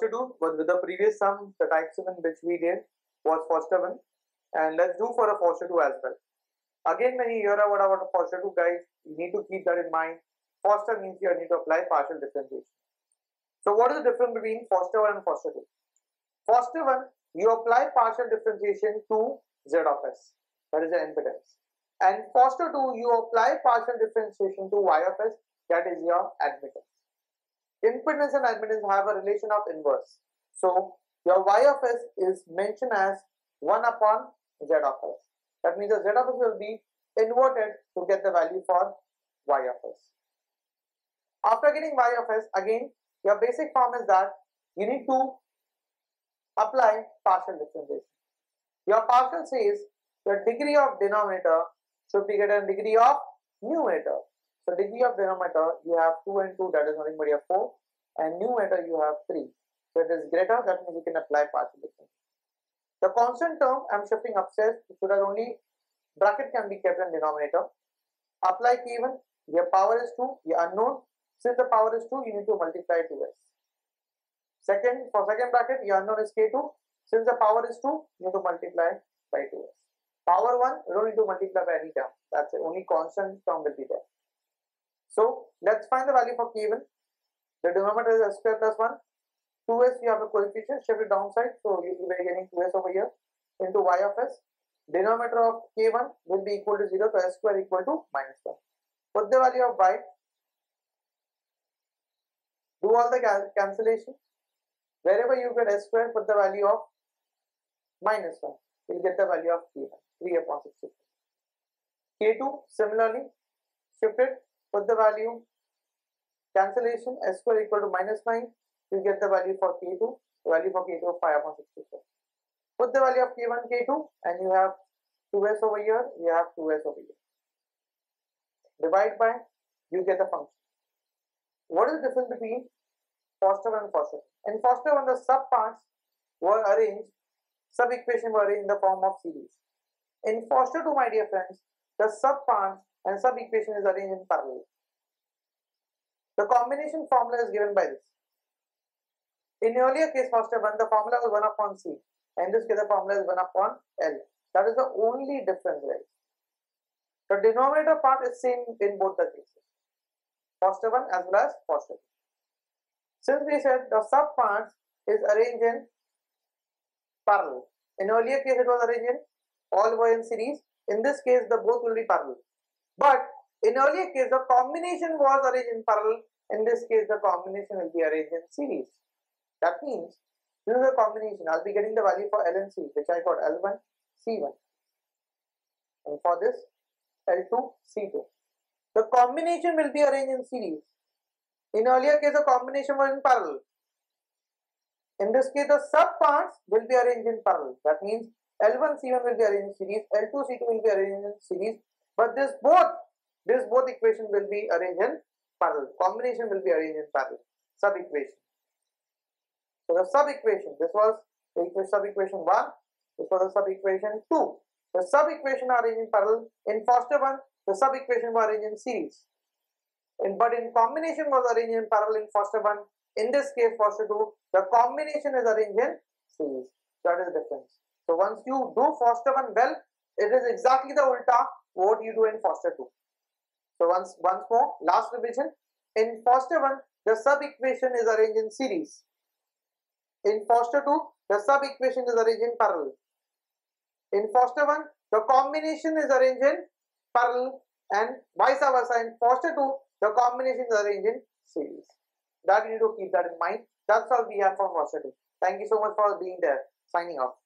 do with the previous sum, the type 7 which we did was Foster 1, and let's do for a Foster 2 as well. Again, when you hear about a Foster 2, guys, you need to keep that in mind. Foster means you need to apply partial differentiation. So what is the difference between Foster 1 and Foster 2? Foster 1, you apply partial differentiation to Z of S, that is the impedance. And Foster 2, you apply partial differentiation to Y of S, that is your admittance. Impedance and admittance have a relation of inverse. So your Y of S is mentioned as 1 upon Z of S. That means the Z of S will be inverted to get the value for Y of S. After getting Y of S, again, your basic form is that you need to apply partial differentiation. Your partial says the degree of denominator should be greater than degree of numerator. So degree of denominator, you have 2 and 2, that is nothing but your 4, and numerator you have 3. So it is greater, that means you can apply partial differentiation. The constant term I am shifting upstairs so that only bracket can be kept in denominator. Apply K1, your power is 2, your unknown. Since the power is 2, you need to multiply 2s. For second bracket, your unknown is K2. Since the power is 2, you need to multiply by 2s. Power 1, you don't need to multiply by any term. That's it. Only constant term will be there. So let's find the value for K1. The denominator is S square plus 1. 2s, you have a coefficient, shift it downside. So you will be getting 2s over here into Y of S. Denominator of K1 will be equal to 0. So S square equal to minus 1. Put the value of Y. Do all the cancellation. Wherever you get S square, put the value of minus 1. You will get the value of K1, 3 upon 64. K2, similarly, shift it, put the value, cancellation, S square equal to minus 9. You get the value for K2, the value for K2 of 5 upon 64. Put the value of K1, K2, and you have 2s over here, you have 2s over here. Divide by, you get the function. What is the difference between Foster 1 and Foster 2? In Foster 1, the subparts were arranged, sub-equation were arranged in the form of series. In Foster 2, my dear friends, the subparts and sub-equation is arranged in parallel. The combination formula is given by this. In earlier case, Foster 1, the formula was 1 upon C. In this case, the formula is 1 upon L. That is the only difference, right? The denominator part is same in both the cases. Foster 1 as well as Foster 2. Since we said the subparts is arranged in parallel. In earlier case, it was arranged in all were in series. In this case, the both will be parallel. But in earlier case, the combination was arranged in parallel. In this case, the combination will be arranged in series. That means this is a combination. I'll be getting the value for L and C, which I got L1, C1. And for this, L2, C2. The combination will be arranged in series. In earlier case, the combination was in parallel. In this case, the subparts will be arranged in parallel. That means L1, C1 will be arranged in series, L2, C2 will be arranged in series, but this both equation will be arranged in parallel. Combination will be arranged in parallel. Sub-equation. So the sub-equation, this was the sub-equation 1, this was the sub-equation 2. The sub-equation are arranged in parallel. In Foster 1, the sub-equation were arranged in series. But in combination was arranged in parallel in Foster 1. In this case, Foster 2, the combination is arranged in series. That is the difference. So once you do Foster 1 well, it is exactly the ulta what you do in Foster 2. So once more, last revision. In Foster 1, the sub-equation is arranged in series. In Foster 2, the sub-equation is arranged in parallel. In Foster 1, the combination is arranged in parallel, and vice versa. In Foster 2, the combination is arranged in series. That you need to keep that in mind. That's all we have for Foster 2. Thank you so much for being there. Signing off.